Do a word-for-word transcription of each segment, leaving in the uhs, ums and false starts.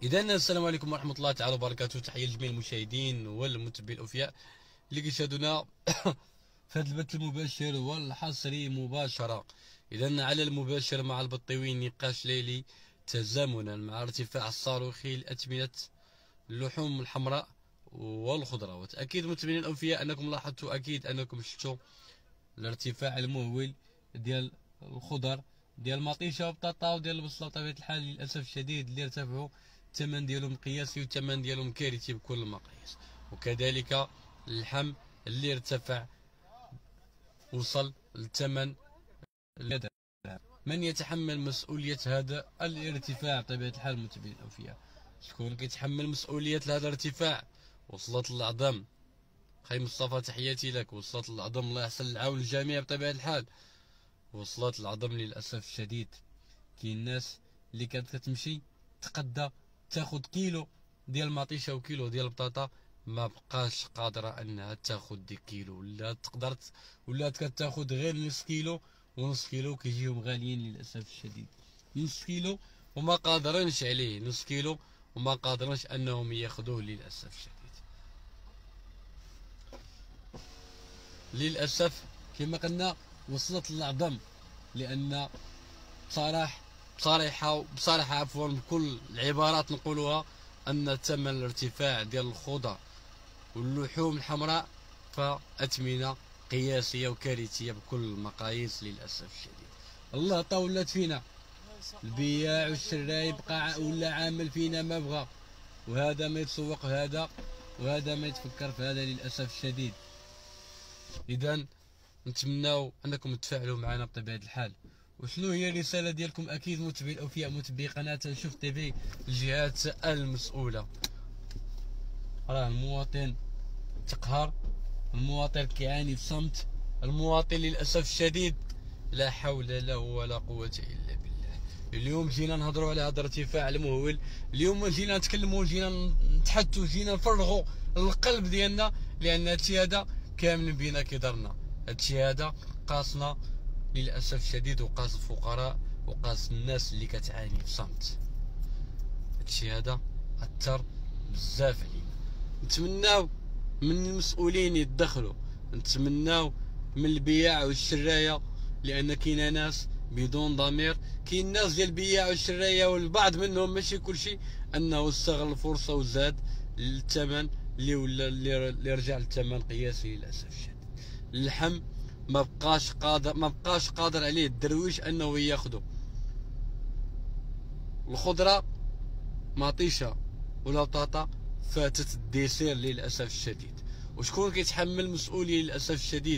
اذا السلام عليكم ورحمه الله تعالى وبركاته. تحيه لجميع المشاهدين والمتابعين الاوفياء اللي كيشاهدونا في هذا البث المباشر والحصري مباشره. اذا على المباشر مع البطيوي نقاش ليلي تزامنا مع ارتفاع الصاروخي لاثمنه اللحوم الحمراء والخضروات. اكيد متابعين الاوفياء انكم لاحظتوا، اكيد انكم شفتوا الارتفاع المهول ديال الخضر ديال المطيشه والبطاطا وديال البصله. بطبيعه الحال للاسف الشديد اللي ارتفعوا الثمن ديالهم قياسي والثمن ديالهم كارثي بكل المقاييس. وكذلك اللحم اللي ارتفع وصل للثمن. من يتحمل مسؤوليه هذا الارتفاع بطبيعه الحال متابعين الاوفياء؟ شكون كيتحمل مسؤوليه هذا الارتفاع؟ وصلت العظام. خي مصطفى تحياتي لك. وصلت العظم، الله يحسن العون للجميع بطبيعه الحال. وصلت العظم للاسف الشديد. كاين الناس اللي كانت كتمشي تقدى تاخد كيلو ديال المطيشه وكيلو ديال البطاطا، ما بقاش قادره انها تاخد ديك كيلو، ولا تقدر ولات كتاخد غير نص كيلو، ونص كيلو كيجيهم غاليين للاسف الشديد. نص كيلو وما قادرينش عليه، نص كيلو وما قادرينش انهم ياخذوه للاسف الشديد. للاسف كما قلنا وصلت للعظم، لان بصراحه بصراحه بصراحه عفوا بكل العبارات نقولوها ان ثمن الارتفاع ديال الخضر واللحوم الحمراء فاثمنه قياسيه وكارثيه بكل المقاييس للاسف الشديد. الله طا ولات فينا البياع والشراي، بقى ولا عامل فينا ما بغى، وهذا ما يتسوق هذا وهذا ما يتفكر في هذا للاسف الشديد. اذا نتمناو انكم تفاعلوا معنا بطبيعه الحال. وشنو هي الرساله ديالكم؟ اكيد متابعي الاوفياء، متابعي قناه شوف تيفي، الجهات المسؤوله. راه المواطن تقهر، المواطن كيعاني في صمت، المواطن للاسف الشديد لا حول له ولا قوه الا بالله. اليوم جينا نهضروا على هذا الارتفاع المهول، اليوم جينا نتكلموا، جينا نتحدثوا، جينا نفرغوا القلب ديالنا، لان هادشي هذا كامل بينا كيضرنا. هادشي هذا قاسنا للاسف الشديد، وقاس الفقراء وقاس الناس اللي كتعاني في صمت. هادشي هذا اثر بزاف علينا. نتمناو من المسؤولين يتدخلوا، نتمناو من البياع والشرايه، لان كاينه ناس بدون ضمير، كاين ناس ديال البياع والشرايه والبعض منهم ماشي كلشي، انه استغل الفرصه وزاد الثمن اللي ولا اللي رجع للثمن قياسي للاسف الشديد. اللحم ما بقاش قادر ما بقاش قادر عليه الدرويش انه ياخذه. الخضره مطيشه ولا بطاطا فاتت الديسير للاسف الشديد. وشكون كيتحمل المسؤوليه للاسف الشديد؟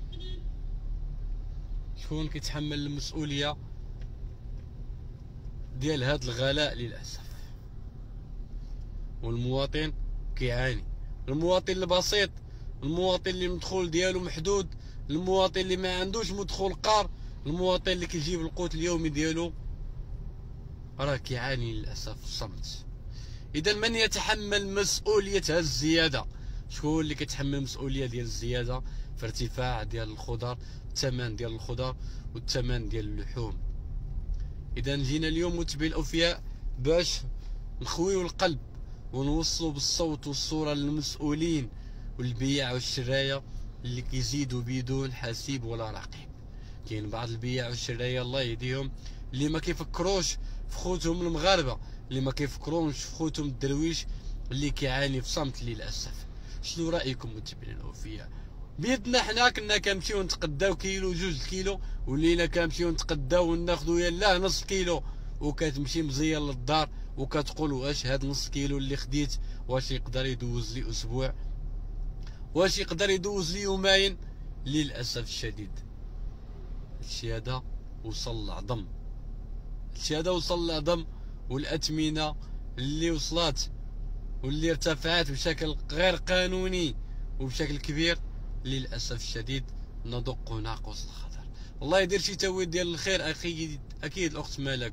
شكون كيتحمل المسؤوليه ديال هذا الغلاء للاسف؟ والمواطن كيعاني، المواطن البسيط، المواطن اللي المدخول ديالو محدود، المواطن اللي ما عندوش مدخول قار، المواطن اللي كيجيب القوت اليومي ديالو، راه كيعاني للاسف الصمت. اذا من يتحمل مسؤوليه هذه الزياده؟ شكون اللي كيتحمل المسؤوليه ديال الزياده في ارتفاع ديال الخضر، الثمن ديال الخضر والثمن ديال اللحوم؟ اذا جينا اليوم متابعي الاوفياء باش نخويو القلب ونوصلوا بالصوت والصوره للمسؤولين والبياع والشرايه اللي كيزيدوا بدون حسيب ولا رقيب. كاين بعض البياع والشرايه الله يهديهم اللي ما كيفكروش في خوتهم المغاربه، اللي ما كيفكروش في خوتهم الدرويش اللي كيعاني في صمت للاسف. شنو رايكم متابعين الاوفياء؟ بيدنا حنا كنا كنمشيو نتقداو كيلو جوج كيلو، ولينا كنمشيو نتقداو وناخذو يلاه نص كيلو، وكتمشي مزيان للدار وكتقول واش هاد نص كيلو اللي خديت واش يقدر يدوز لي اسبوع، واش يقدر يدوز لي يومين؟ للاسف الشديد هادشي هذا وصل للعظم، هادشي هذا وصل للعظم. والاثمنه اللي وصلت واللي ارتفعت بشكل غير قانوني وبشكل كبير للاسف الشديد ندق ناقوس الخطر. الله يدير شي تويت ديال الخير اخي، اكيد الاخت مالك،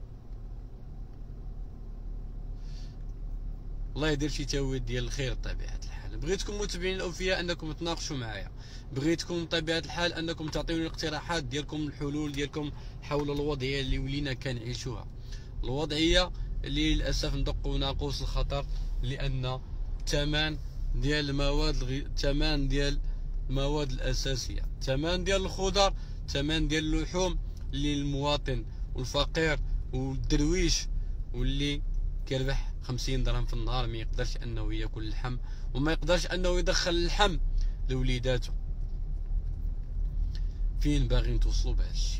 الله يدير شي تويت ديال الخير بطبيعه الحال. بغيتكم متابعين الاوفياء انكم تناقشوا معايا، بغيتكم بطبيعه الحال انكم تعطيوني الاقتراحات ديالكم، الحلول ديالكم حول الوضعيه اللي ولينا كنعيشوها. الوضعيه اللي للاسف ندقوا ناقوس الخطر، لان الثمن ديال المواد الثمن ديال المواد الاساسيه، الثمن ديال الخضر، الثمن ديال اللحوم اللي المواطن والفقير والدرويش واللي كيربح خمسين درهم في النهار ما يقدرش انه ياكل اللحم، وما يقدرش انه يدخل اللحم لوليداته. فين باغي نتوصلوا بهذا الشيء؟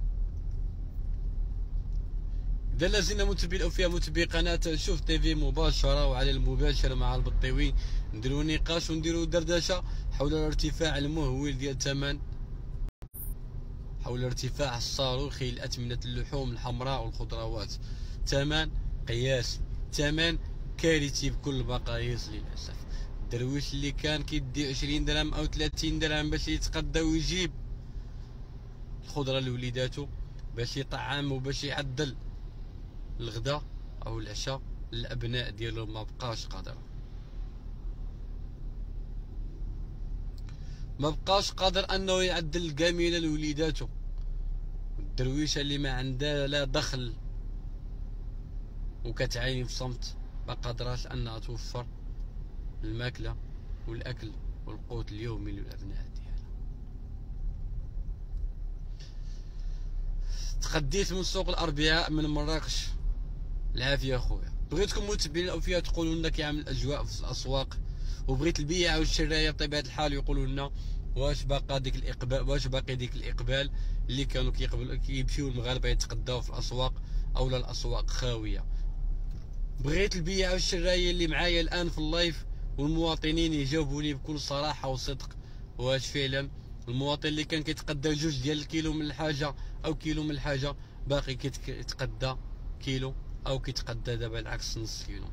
اذا لازلنا متابعين او فيها متابعي قناه شوف تيفي مباشره وعلى المباشر مع البطيوي، نديروا نقاش ونديروا دردشه حول الارتفاع المهول ديال الثمن، حول الارتفاع الصاروخي لأثمنة اللحوم الحمراء والخضروات. ثمن قياسي، ثمن كارثي بكل المقاييس للاسف. الدرويش اللي كان كيدي عشرين درهم او ثلاثين درهم باش يتقدى ويجيب الخضره لوليداتو، باش يطعم وباش يعدل الغداء او العشاء للابناء ديالو، ما بقاش قادر ما بقاش قادر انه يعدل الكامله لوليداتو. الدرويشه اللي ما عندها لا دخل وكتعاني في صمت ما قادراش انها توفر الماكله والاكل والقوت اليومي للابناء ديالها. تقديت من سوق الاربعاء من مراكش، العافيه خويا. بغيتكم متابعين او فيها تقولوا لنا كيعمل الاجواء في الاسواق، وبغيت البيع والشرايه بطبيعه الحال يقولوا لنا واش باقا ديك الاقبال، واش باقي ديك الاقبال اللي كانوا كيقبلوا كيمشيو المغاربه يتقداو في الاسواق، او لا الاسواق خاويه. بغيت البيع والشرايه اللي معايا الان في اللايف والمواطنين يجاوبوا لي بكل صراحه وصدق، واش فعلا المواطن اللي كان كيتقدى جوج ديال الكيلو من الحاجه او كيلو من الحاجه باقي كيتقدى كيلو، او كيتقدى دابا العكس نص كيلو.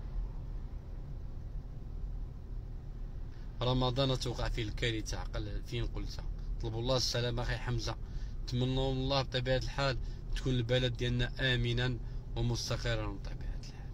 رمضان توقع فيه الكارثه، عقل فين قلتها. طلبوا الله السلامه اخي حمزه، نتمنوا من الله بطبيعه الحال تكون البلد ديالنا امنا ومستقرا بطبيعه الحال.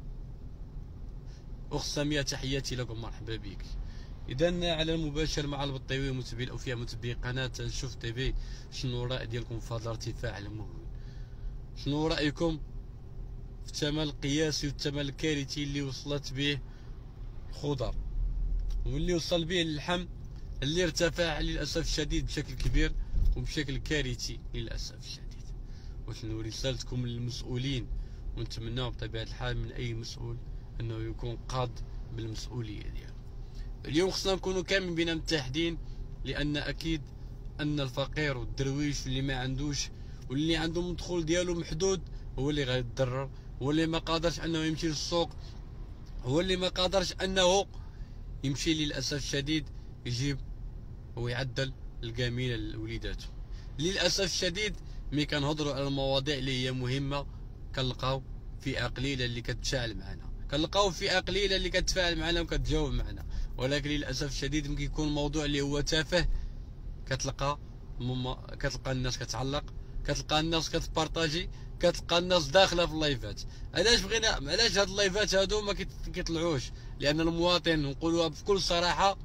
اخت ساميه تحياتي لكم، مرحبا بك. اذا على المباشر مع البطيوي متابعين او فيها متابعي قناه شوف تيفي، شنو الراي ديالكم في هذا الارتفاع المهول؟ شنو رايكم في الثمن القياسي والثمن الكارثي اللي وصلت به الخضر واللي وصل به اللحم، اللي ارتفع للاسف الشديد بشكل كبير وبشكل كارثي للاسف الشديد؟ وشنو رسالتكم للمسؤولين؟ ونتمناو بطبيعه الحال من اي مسؤول انه يكون قاد بالمسؤوليه ديالو. اليوم خصنا نكونوا كاملين بينا متحدين، لان اكيد ان الفقير والدرويش اللي ما عندوش واللي عنده مدخول ديالو محدود هو اللي غيتضرر، هو اللي ما قادرش انه يمشي للسوق، هو اللي ما قادرش انه يمشي للاسف الشديد يجيب ويعدل الكامله لوليداته. للاسف الشديد ملي كنهضروا على المواضيع اللي هي مهمه كنلقاو فئه قليله اللي كتشاعل معنا، كنلقاو فئه قليله اللي كتفاعل معنا وكتجاوب معنا، ولكن للاسف الشديد ملي كيكون الموضوع اللي هو تافه كتلقى مم... كتلقى الناس كتعلق، كتلقى الناس كتبارطاجي، كتلقى الناس داخله في اللايفات. علاش بغينا علاش هاد اللايفات هادو ما كيطلعوش؟ لان المواطن نقولوها بكل صراحه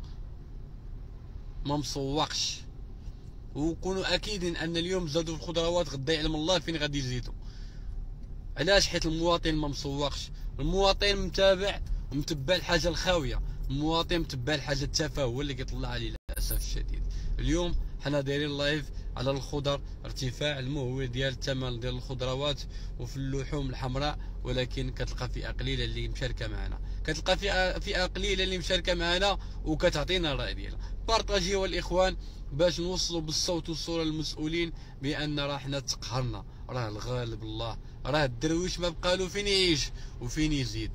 ما مسوقش، وكونوا اكيدين ان اليوم زادوا في الخضروات غدا يعلم الله فين غادي يزيدوا. علاش؟ حيت المواطن ما مسوقش، المواطن متابع ومتبع الحاجه الخاويه، المواطن متبع الحاجه التافهه هو اللي كيطلع عليه للاسف الشديد. اليوم حنا دايرين لايف على الخضر، ارتفاع المهول ديال الثمن ديال الخضروات وفي اللحوم الحمراء، ولكن كتلقى فئه قليله اللي مشاركه معنا، كتلقى فئه فئه قليله اللي مشاركه معنا وكتعطينا الراي ديالها. بارطاجيوا الاخوان باش نوصلوا بالصوت والصوره للمسؤولين بان راه حنا تقهرنا، راه الغالب الله، راه الدرويش ما بقالو فين يعيش وفين يزيد.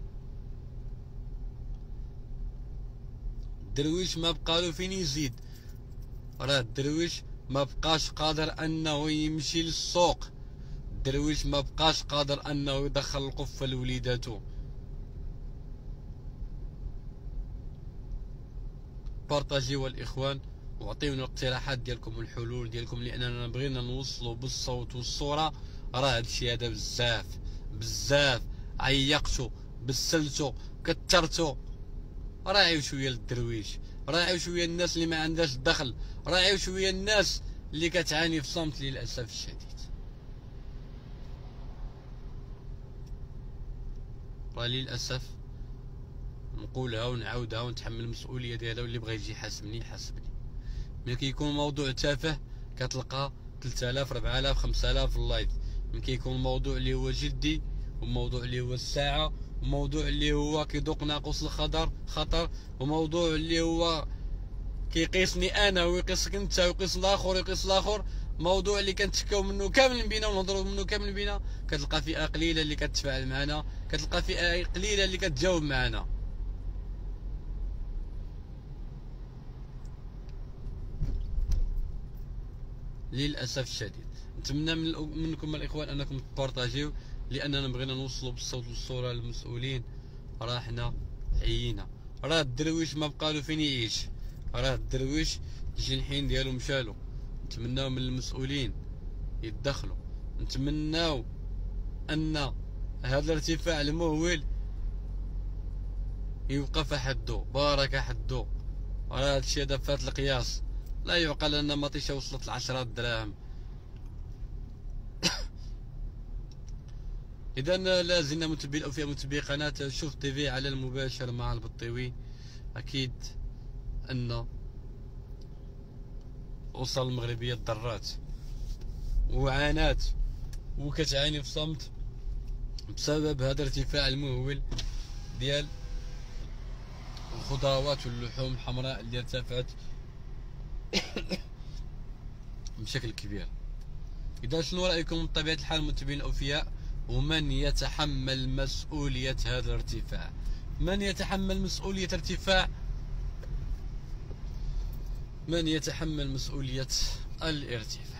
الدرويش ما بقالو فين يزيد، راه الدرويش ما بقاش قادر انه يمشي للسوق، الدرويش ما بقاش قادر انه يدخل القفه لوليداتو. بارطاجيوا الاخوان وعطيونا الاقتراحات ديالكم والحلول ديالكم، لاننا بغينا نوصلوا بالصوت والصوره. راه هادشي هذا بزاف بزاف عيقتو بسلتو كثرتو. راعيو شويه للدرويش، راعيو شويه الناس اللي ما عندهاش الدخل، راعيو شويه الناس اللي كتعاني في صمت للاسف الشديد. راه للاسف نقولها ونعاودها ونتحمل المسؤوليه ديالها، واللي بغى يجي يحاسبني يحاسبني. ملي كيكون موضوع تافه كتلقى ثلاثة آلاف أربعة آلاف خمسة آلاف اللايف. ملي كيكون الموضوع اللي هو جدي، وموضوع اللي هو الساعه، وموضوع اللي هو كيدوق ناقص الخطر خطر، وموضوع اللي هو كيقيسني انا ويقيسك انت ويقيس الاخر ويقيس الاخر، موضوع اللي كنتشكاو منه كامل بينا ونهضروا منه كامل بينا، كتلقى فئه قليله اللي كتفاعل معنا، كتلقى فئه قليله اللي كتجاوب معنا. للاسف الشديد. نتمنى من منكم الاخوان انكم تبارطاجيو، لاننا بغينا نوصلوا بالصوت والصوره للمسؤولين. راه حنا عيينا، راه الدرويش ما بقالو فين يعيش، راه الدرويش الجنحين ديالو مشالو. نتمناو من المسؤولين يتدخلوا، نتمناو ان هذا الارتفاع المهول يوقف حدو، بارك حدو. راه هادشي هذا فات القياس، لا يعقل ان مطيشه وصلت لعشرة دراهم. اذا لا زلنا متبعين او في متبعي قناه شوف تيفي على المباشر مع البطيوي. اكيد ان وصل المغربيه ضرات وعانات وكتعاني في صمت بسبب هذا الارتفاع المهول ديال الخضروات واللحوم الحمراء اللي ارتفعت بشكل كبير. اذا شنو رايكم بطبيعه الحال متابعين الاوفياء؟ ومن يتحمل مسؤوليه هذا الارتفاع؟ من يتحمل مسؤوليه ارتفاع من يتحمل مسؤوليه الارتفاع؟